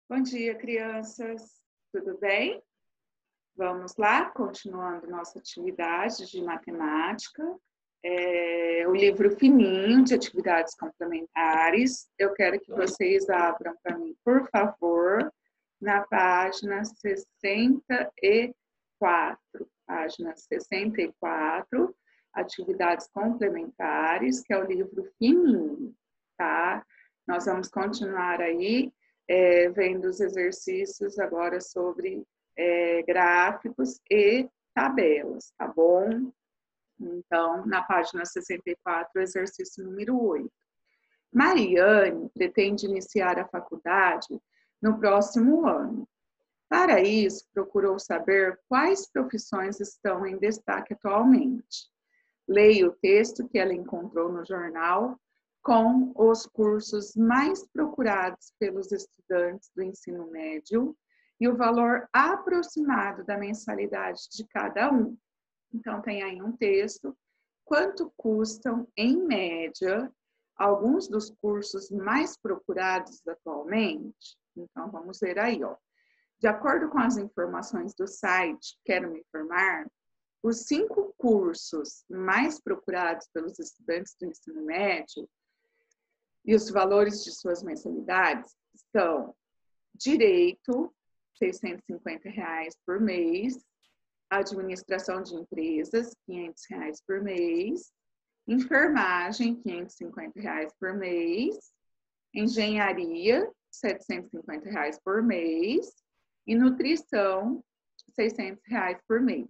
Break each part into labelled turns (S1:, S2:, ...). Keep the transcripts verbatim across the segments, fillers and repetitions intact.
S1: Bom dia, crianças. Tudo bem? Vamos lá, continuando nossa atividade de matemática. É, o livro fininho de atividades complementares. Eu quero que vocês abram para mim, por favor, na página sessenta e quatro. Página sessenta e quatro, atividades complementares, que é o livro fininho, tá? Nós vamos continuar aí é, vendo os exercícios agora sobre é, gráficos e tabelas, tá bom? Então, na página sessenta e quatro, exercício número oito. Mariane pretende iniciar a faculdade no próximo ano. Para isso, procurou saber quais profissões estão em destaque atualmente. Leia o texto que ela encontrou no jornal com os cursos mais procurados pelos estudantes do ensino médio e o valor aproximado da mensalidade de cada um. Então, tem aí um texto. Quanto custam, em média, alguns dos cursos mais procurados atualmente? Então, vamos ver aí, ó. De acordo com as informações do site Quero Me Formar, os cinco cursos mais procurados pelos estudantes do ensino médio e os valores de suas mensalidades são Direito, seiscentos e cinquenta reais por mês, Administração de Empresas, quinhentos reais por mês, Enfermagem, quinhentos e cinquenta reais por mês, Engenharia, setecentos e cinquenta reais por mês e Nutrição, seiscentos reais por mês.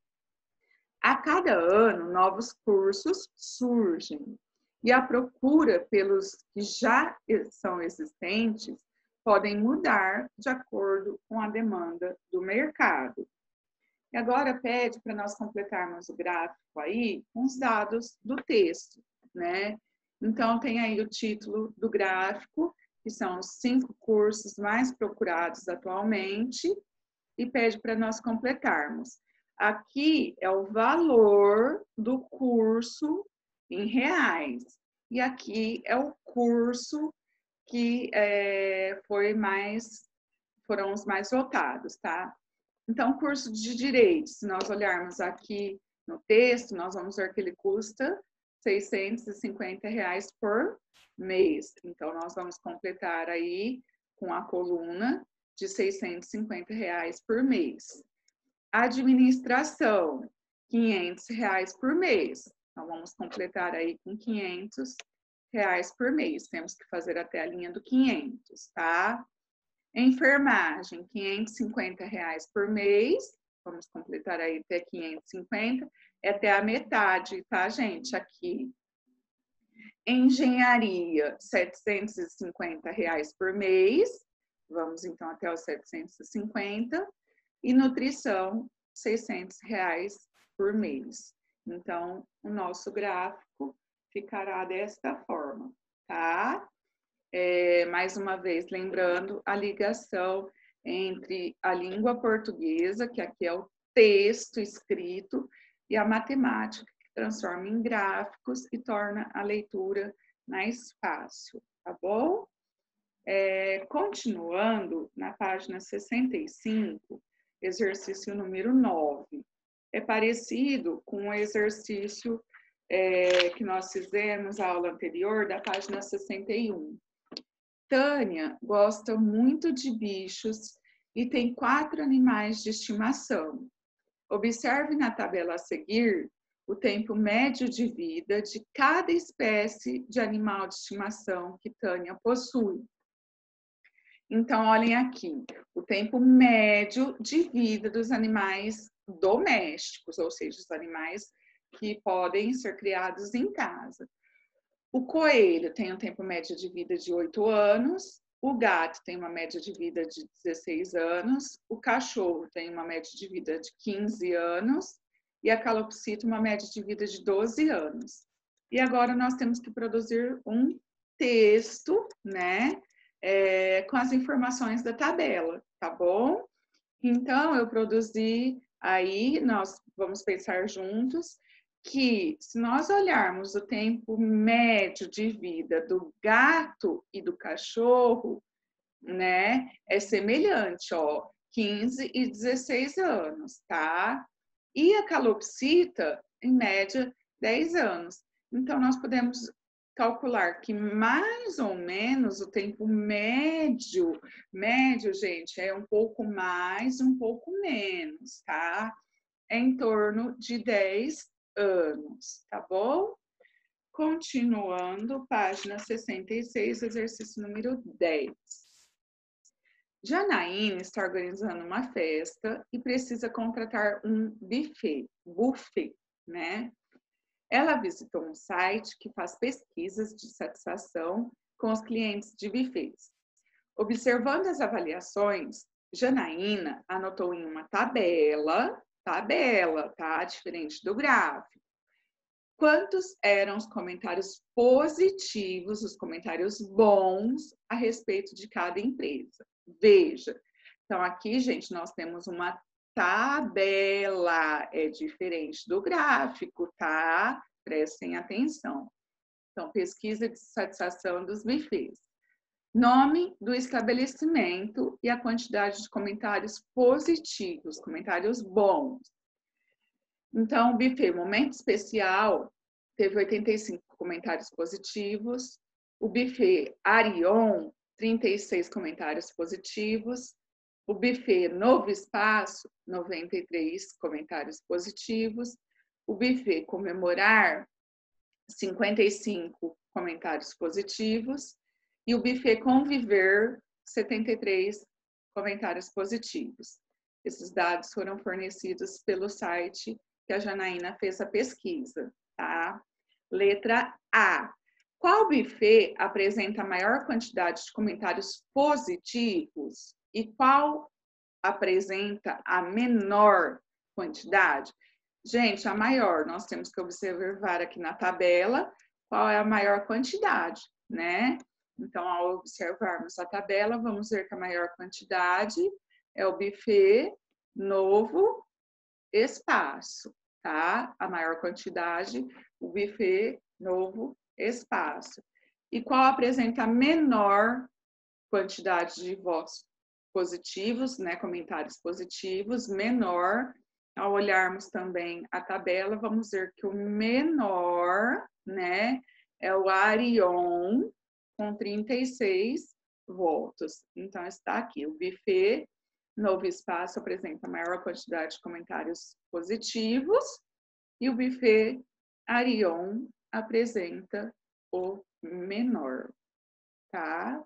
S1: A cada ano, novos cursos surgem e a procura pelos que já são existentes podem mudar de acordo com a demanda do mercado. E agora pede para nós completarmos o gráfico aí com os dados do texto, né? Então, tem aí o título do gráfico, que são os cinco cursos mais procurados atualmente, e pede para nós completarmos. Aqui é o valor do curso em reais. E aqui é o curso que é, foi mais, foram os mais votados, tá? Então, curso de Direito, se nós olharmos aqui no texto, nós vamos ver que ele custa seiscentos e cinquenta reais por mês. Então, nós vamos completar aí com a coluna de seiscentos e cinquenta reais por mês. Administração, quinhentos reais por mês. Então, vamos completar aí com quinhentos reais por mês. Temos que fazer até a linha do quinhentos, tá? Enfermagem, quinhentos e cinquenta reais por mês. Vamos completar aí até quinhentos e cinquenta. É até a metade, tá, gente? Aqui. Engenharia, setecentos e cinquenta reais por mês. Vamos, então, até os setecentos e cinquenta. E nutrição, seiscentos reais por mês. Então, o nosso gráfico ficará desta forma, tá? É, mais uma vez, lembrando a ligação entre a língua portuguesa, que aqui é o texto escrito, e a matemática, que transforma em gráficos e torna a leitura mais fácil, tá bom? É, continuando, na página sessenta e cinco, exercício número nove. É parecido com o exercício é, que nós fizemos na aula anterior, da página sessenta e um. Tânia gosta muito de bichos e tem quatro animais de estimação. Observe na tabela a seguir o tempo médio de vida de cada espécie de animal de estimação que Tânia possui. Então, olhem aqui, o tempo médio de vida dos animais domésticos, ou seja, os animais que podem ser criados em casa. O coelho tem um tempo médio de vida de oito anos, o gato tem uma média de vida de dezesseis anos, o cachorro tem uma média de vida de quinze anos e a calopsita uma média de vida de doze anos. E agora nós temos que produzir um texto, né, é, com as informações da tabela, tá bom? Então, eu produzi aí, nós vamos pensar juntos, que se nós olharmos o tempo médio de vida do gato e do cachorro, né, é semelhante, ó, quinze e dezesseis anos, tá? E a calopsita, em média, dez anos. Então, nós podemos calcular que mais ou menos o tempo médio, médio, gente, é um pouco mais, um pouco menos, tá? É em torno de dez anos, tá bom? Continuando, página sessenta e seis, exercício número dez. Janaína está organizando uma festa e precisa contratar um buffet, buffet, né? Ela visitou um site que faz pesquisas de satisfação com os clientes de buffets. Observando as avaliações, Janaína anotou em uma tabela, tabela, tá? Diferente do gráfico. Quantos eram os comentários positivos, os comentários bons a respeito de cada empresa? Veja. Então, aqui, gente, nós temos uma tabela, é diferente do gráfico, tá? Prestem atenção. Então, pesquisa de satisfação dos buffets. Nome do estabelecimento e a quantidade de comentários positivos, comentários bons. Então, o buffet Momento Especial teve oitenta e cinco comentários positivos. O buffet Arion, trinta e seis comentários positivos. O buffet Novo Espaço, noventa e três comentários positivos. O buffet Comemorar, cinquenta e cinco comentários positivos. E o buffet Conviver, setenta e três comentários positivos. Esses dados foram fornecidos pelo site que a Janaína fez a pesquisa, tá? Letra A. Qual buffet apresenta a maior quantidade de comentários positivos e qual apresenta a menor quantidade? Gente, a maior, nós temos que observar aqui na tabela qual é a maior quantidade, né? Então, ao observarmos a tabela, vamos ver que a maior quantidade é o buffet Novo Espaço, tá? A maior quantidade, o buffet Novo Espaço. E qual apresenta a menor quantidade de votos positivos, né? Comentários positivos, menor. Ao olharmos também a tabela, vamos ver que o menor, né, é o Arion, com trinta e seis votos. Então, está aqui, o buffet Novo Espaço apresenta a maior quantidade de comentários positivos e o buffet Arion apresenta o menor, tá?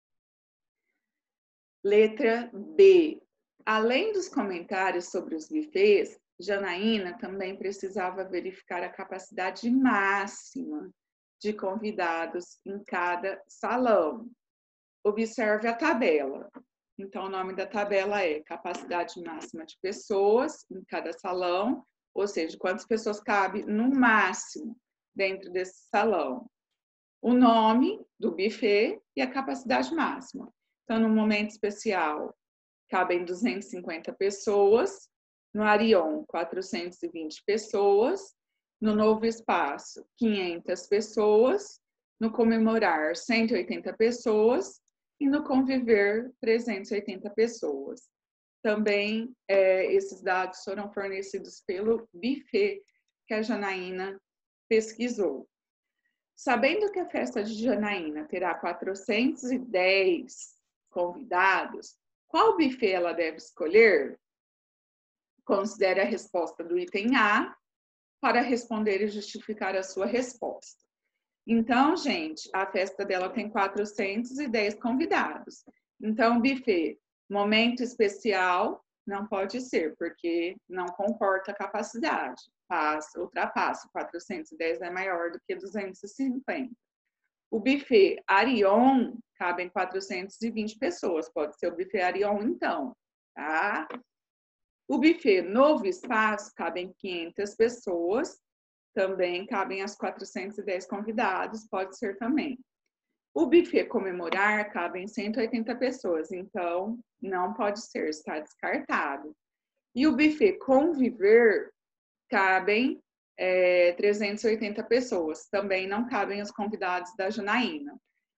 S1: Letra B. Além dos comentários sobre os buffets, Janaína também precisava verificar a capacidade máxima de convidados em cada salão. Observe a tabela. Então, o nome da tabela é capacidade máxima de pessoas em cada salão, ou seja, quantas pessoas cabem no máximo dentro desse salão. O nome do buffet e a capacidade máxima. Então, no Momento Especial, cabem duzentas e cinquenta pessoas. No Arion, quatrocentas e vinte pessoas. No Novo Espaço, quinhentas pessoas. No Comemorar, cento e oitenta pessoas. E no Conviver, trezentas e oitenta pessoas. Também, é, esses dados foram fornecidos pelo buffet que a Janaína pesquisou. Sabendo que a festa de Janaína terá quatrocentos e dez convidados, qual buffet ela deve escolher? Considere a resposta do item A para responder e justificar a sua resposta. Então, gente, a festa dela tem quatrocentos e dez convidados. Então, buffet Momento Especial não pode ser, porque não comporta capacidade. Passa, ultrapassa. quatrocentos e dez é maior do que duzentos e cinquenta. O buffet Arion cabem quatrocentas e vinte pessoas. Pode ser o buffet Arion, então, tá? O buffet Novo Espaço cabem quinhentas pessoas. Também cabem as quatrocentos e dez convidados, pode ser também. O buffet Comemorar cabem cento e oitenta pessoas, então não pode ser, está descartado. E o buffet Conviver cabem é, trezentas e oitenta pessoas, também não cabem os convidados da Janaína.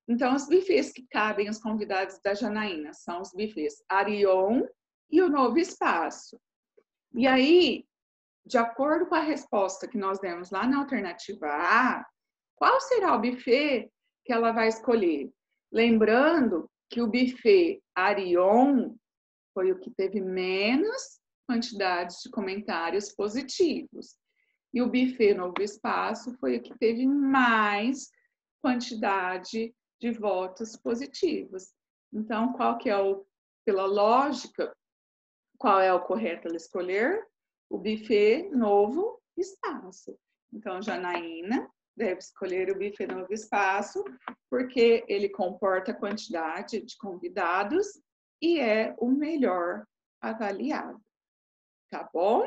S1: Então, os bufês que cabem aos convidados da Janaína são os bufês Arion e o Novo Espaço. E aí, de acordo com a resposta que nós demos lá na alternativa A, qual será o buffet que ela vai escolher? Lembrando que o buffet Arion foi o que teve menos quantidade de comentários positivos. E o buffet Novo Espaço foi o que teve mais quantidade de votos positivos. Então, qual que é o, pela lógica, qual é o correto ela escolher? O buffet Novo Espaço. Então, Janaína deve escolher o buffet Novo Espaço, porque ele comporta a quantidade de convidados e é o melhor avaliado. Tá bom?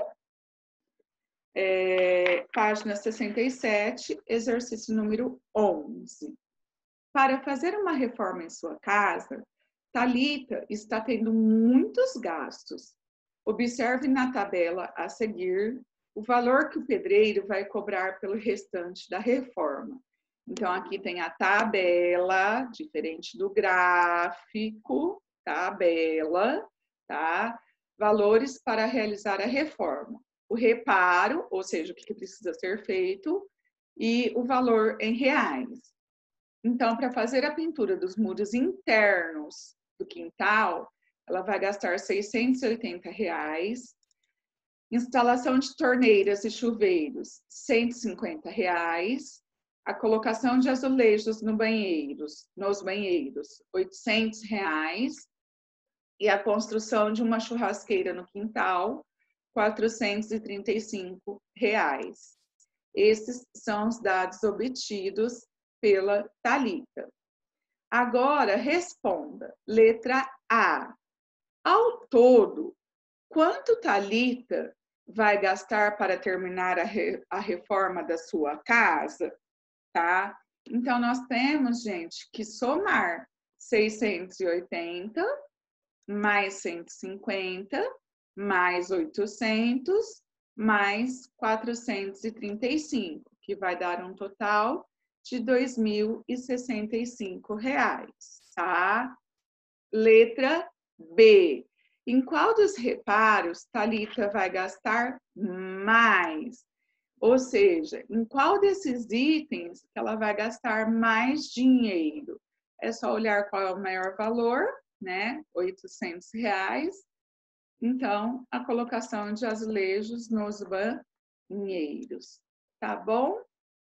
S1: É, página sessenta e sete, exercício número onze. Para fazer uma reforma em sua casa, Thalita está tendo muitos gastos. Observe na tabela a seguir o valor que o pedreiro vai cobrar pelo restante da reforma. Então, aqui tem a tabela, diferente do gráfico, tabela, tá? Valores para realizar a reforma. O reparo, ou seja, o que precisa ser feito, e o valor em reais. Então, para fazer a pintura dos muros internos do quintal, ela vai gastar seiscentos e oitenta reais. Instalação de torneiras e chuveiros, cento e cinquenta reais. A colocação de azulejos no banheiros, nos banheiros, oitocentos reais. E a construção de uma churrasqueira no quintal, quatrocentos e trinta e cinco reais. Esses são os dados obtidos pela Thalita. Agora, responda. Letra A. Ao todo, quanto Thalita vai gastar para terminar a, re, a reforma da sua casa? Tá? Então, nós temos, gente, que somar seiscentos e oitenta mais cento e cinquenta mais oitocentos mais quatrocentos e trinta e cinco, que vai dar um total de dois mil e sessenta e cinco reais, tá? Letra B. Em qual dos reparos Thalita vai gastar mais? Ou seja, em qual desses itens que ela vai gastar mais dinheiro? É só olhar qual é o maior valor, né? oitocentos reais. Então, a colocação de azulejos nos banheiros. Tá bom?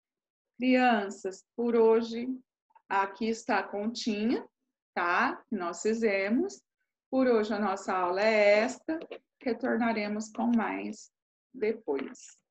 S1: Crianças, por hoje, aqui está a continha, tá? Que nós fizemos. Por hoje, a nossa aula é esta. Retornaremos com mais depois.